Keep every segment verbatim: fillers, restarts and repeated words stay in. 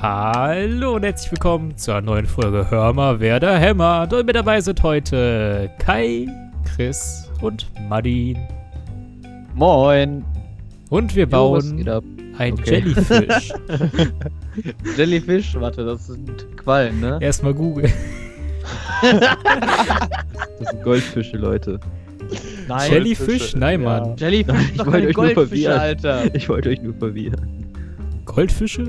Hallo und herzlich willkommen zur neuen Folge Hör mal, wer da hämmert. Und mit dabei sind heute Kai, Chris und Madin. Moin. Und wir bauen jo, ein okay. Jellyfish. Jellyfish? Warte, das sind Quallen, ne? Erstmal googeln. Das sind Goldfische, Leute. Nein. Jellyfish? Nein, Mann. Ja. Jellyfish Nein, sind doch ich wollte keine euch nur Goldfische, verwirren. Alter. Ich wollte euch nur verwirren. Goldfische?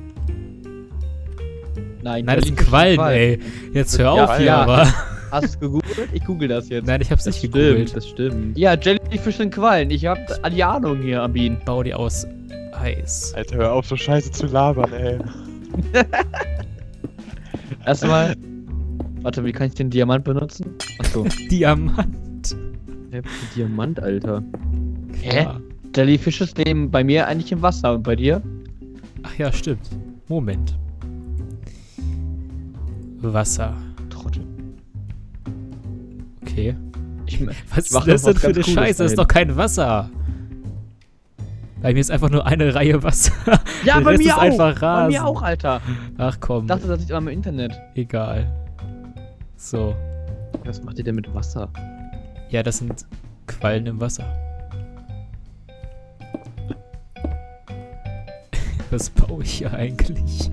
Nein, Nein, das sind Jellyfish Quallen, ey. Jetzt hör Ja, auf hier, ja. aber. Hast du es gegoogelt? Ich google das jetzt. Nein, ich hab's Das nicht stimmt, gegoogelt. das stimmt. Ja, Jellyfish sind Quallen. Ich hab die Ahnung hier, Abin. Bau die aus Eis. Alter, hör auf, so scheiße zu labern, ey. Erstmal. Warte, wie kann ich den Diamant benutzen? Achso. Diamant. Hä, Diamant, Alter. Hä? Jellyfishes leben bei mir eigentlich im Wasser und bei dir? Ach ja, stimmt. Moment. Wasser. Trottel. Okay. Ich, Was ist mach das noch denn was für eine ganz Cooles Scheiße? Das ist dahin. doch kein Wasser. Bei mir ist einfach nur eine Reihe Wasser. Ja, Der bei Rest mir ist auch. einfach Bei Rasen. mir auch, Alter. Ach komm, Ich dachte, das liegt immer im Internet. egal. So. Was macht ihr denn mit Wasser? Ja, das sind Quallen im Wasser. Was baue ich hier eigentlich?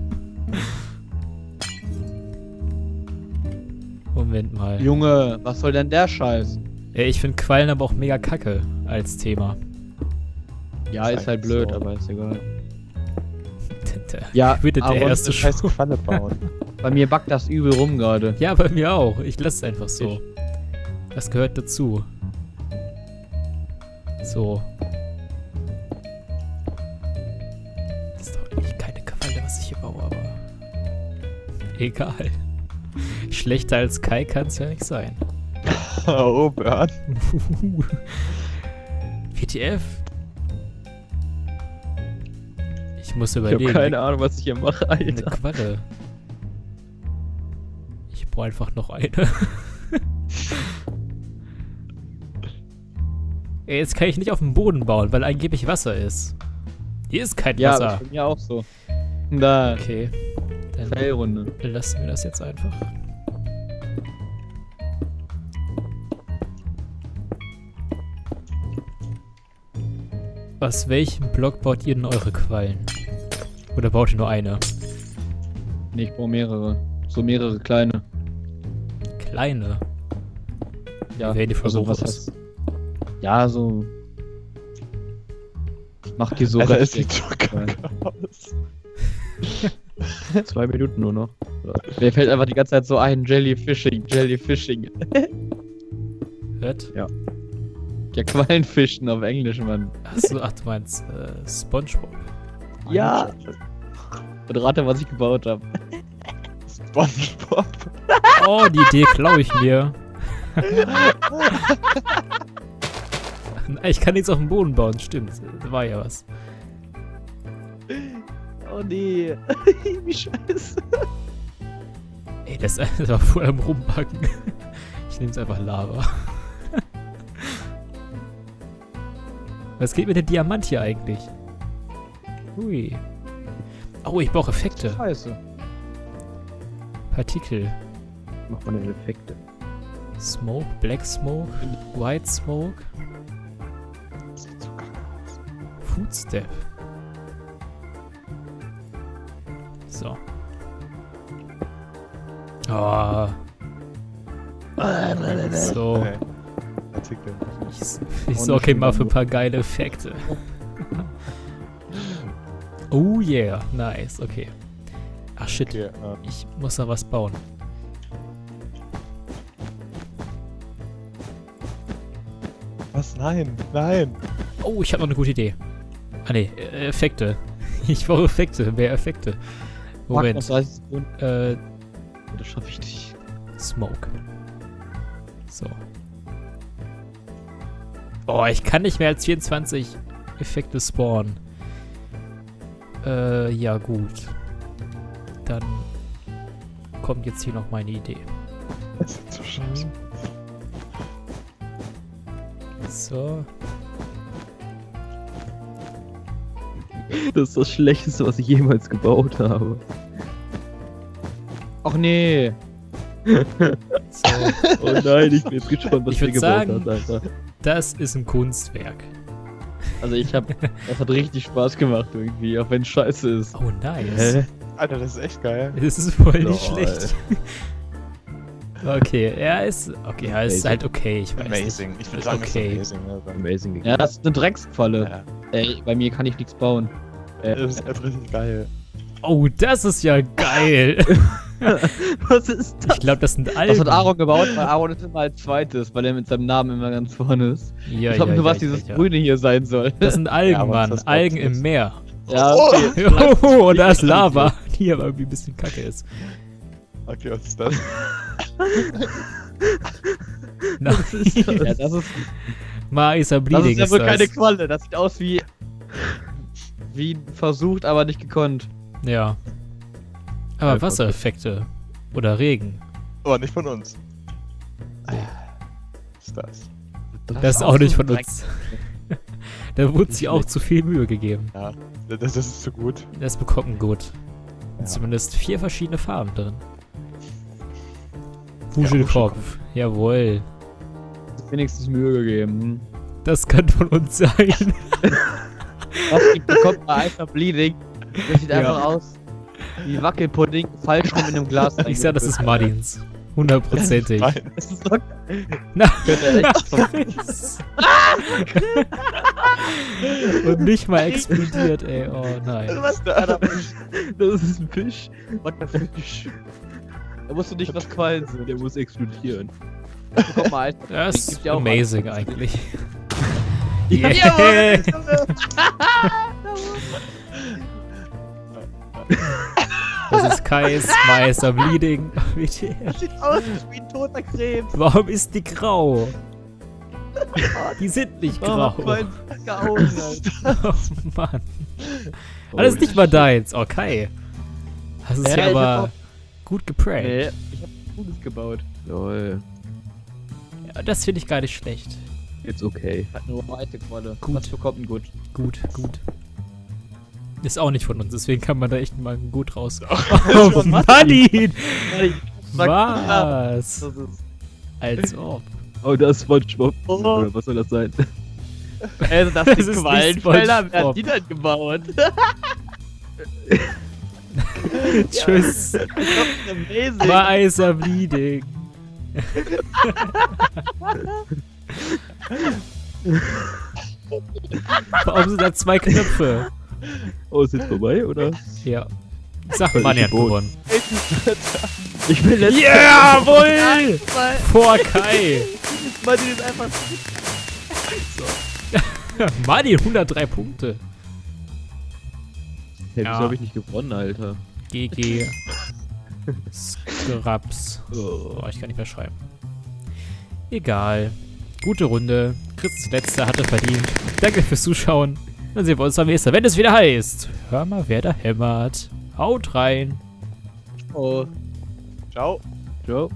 Moment mal. Junge, was soll denn der Scheiß? Ey, ich finde Quallen aber auch mega kacke als Thema. Ja, Ist ist halt halt blöd, so. aber ist egal. Der, Ja, wird der aber erste Das heißt Schuh. Qualle bauen. Bei mir backt das übel rum gerade. Ja, bei mir auch. Ich lasse es einfach so. Das gehört dazu. So. Das ist doch eigentlich keine Qualle, was ich hier baue, aber egal. Schlechter als Kai kann es ja nicht sein. Oh, Bert. W T F? Ich muss Ich überlegen. habe keine Ahnung, was ich hier mache, Eine Alter. Qualle. Ich brauche einfach noch eine. Ey, jetzt kann ich nicht auf dem Boden bauen, weil angeblich Wasser ist. Hier ist kein Ja, Wasser. das ist bei mir auch so. Da, Okay, dann Fellrunde. lassen wir das jetzt einfach. Aus welchem Block baut ihr denn eure Quallen? Oder baut ihr nur eine? Nee, ich brauche mehrere. So mehrere kleine. Kleine? Ja, Werden die voll also groß? was heißt... Ja, so... Ich mach die so Alter, es richtig. sieht so kacke aus. Zwei Minuten nur noch. Mir fällt einfach die ganze Zeit so ein, Jellyfishing, Jellyfishing. Hört? Ja, Quallenfischen auf Englisch, Mann. Achso, ach du meinst äh, Spongebob. Ja. Und rate, was ich gebaut habe. SpongeBob. Oh, die Idee klaue ich mir. Nein, ich kann nichts auf dem Boden bauen, stimmt. Da war ja was. Oh nee. Wie scheiße. Ey, das ist war voll am Rumbacken. Ich nehme es einfach Lava. Was geht mit dem Diamant hier eigentlich? Hui. Oh, ich brauche Effekte. Scheiße. Partikel. Macht man denn Effekte? Smoke, Black Smoke, White Smoke, Das sieht so kacke aus. Footstep. So. Oh. So. Okay. Artikel. Ich, ich sorge mal für ein paar geile Effekte. Oh yeah, nice, okay. Ach shit, Okay, ähm, ich muss da was bauen. was? Nein, nein. Oh, ich habe noch eine gute Idee. Ah ne, äh, Effekte. Ich brauche Effekte, mehr Effekte. Fuck, noch Moment, dreißig Sekunden. äh, Das schaffe ich nicht. Smoke. So. Oh, ich kann nicht mehr als vierundzwanzig Effekte spawnen. Äh, ja gut. Dann kommt jetzt hier noch meine Idee. Das sieht so scheiße aus. So. Das ist das Schlechteste, was ich jemals gebaut habe. Ach nee. So, Oh nein, ich bin jetzt gespannt, was Ich du würd gebaut sagen- hast, Alter. das ist ein Kunstwerk. Also ich hab, das hat richtig Spaß gemacht irgendwie, auch wenn es scheiße ist. Oh, nice. Alter, das ist echt geil. Das ist voll nicht Lol. schlecht. Okay, er ist. Okay, er ist Amazing. halt okay, ich weiß. Amazing. Ich würde sagen, Okay. das ist amazing. Ja, Amazing. Ja, das ist eine Drecksfalle. ja. Ey, bei mir kann ich nichts bauen. Äh, Das ist echt richtig geil. Oh, das ist ja geil. was ist Ich glaube, das sind Algen. Das hat Aaron gebaut, weil Aaron ist immer als zweites, weil er mit seinem Namen immer ganz vorne ist. Ja, ich hoffe ja, nur, ja, was ja, dieses ja. Grüne hier sein soll. Das sind Algen, Ja, aber Mann. das ist Algen Gottes. im Meer. Ja, okay. Oh, und da ist Lava, die aber irgendwie ein bisschen kacke ist. Okay, was ist das? Nein. ja, das ist, Maisa das Bleeding ist ja ist wohl das. keine Qualle. Das sieht aus wie. Wie versucht, aber nicht gekonnt. Ja. Aber Einfach Wassereffekte. Oder Regen. Aber nicht von uns. Was ist das? Das ist auch nicht von uns. Da wurde sich auch zu viel Mühe gegeben. Ja, das, das ist zu gut. Das bekommt ein Gut. Ja. Zumindest vier verschiedene Farben drin. Ja, Wuschelkopf. Jawohl. Wenigstens Mühe gegeben. Das kann von uns sein. Was bekommt man einfach Bleeding? Das sieht Ja. einfach aus wie Wackelpudding, falsch rum in einem Glas. Ich sag, das ist Martins. Hundertprozentig. Nein. Das ist doch. Na, Könnte Chris. Und nicht mal explodiert, ey. Oh nein. Was da? Das ist ein Fisch. What the fish? Da musst du nicht was quallen sehen. Der muss explodieren. Guck mal, Alter. Das ist Gibt ja auch amazing alles. eigentlich. Ja, Yeah. Das ist Kais Meister Bleeding. W T F. Das sieht aus wie ein toter Krebs. Warum ist die grau? Die sind nicht grau. Oh, mein Augen, Alter. Oh Mann. Aber das ist nicht mal deins. Okay. Das ist Ja, ja, ich hab aber auch- gut geprankt. Nee, ich hab Gutes gebaut. Lol. Ja, das finde ich gar nicht schlecht. Jetzt okay. Hat nur weite Qualle. Gut. Was bekommt ein Gut? Gut, gut. Ist auch nicht von uns, deswegen kann man da echt mal gut raus. Oh, Oh, Martin! Sag- Was? Das ist. Als ob. Oh, das ist SpongeBob. Oh. Oder was soll das sein? Also, das, Das sind ist nicht Quallenfelder. Wer SpongeBob. hat die denn gebaut? Tschüss. Das ist amazing. Meister Bleeding. Warum sind da zwei Knöpfe? Oh, ist jetzt vorbei, oder? Ja. Sag, Voll Mann, er hat Gebot. gewonnen. Ich bin letzter. Jawohl! Weil Vor Kai. man die ist einfach. Martin, hundertdrei Punkte. Hey, Ja. wieso hab ich nicht gewonnen, Alter? G G. Scraps. Oh. Oh, ich kann nicht mehr schreiben. Egal. Gute Runde. Chris ist letzter, hatte verdient. Danke fürs Zuschauen. Dann sehen wir uns beim nächsten Mal, wenn es wieder heißt. Hör mal, wer da hämmert. Haut rein. Oh. Ciao. Ciao.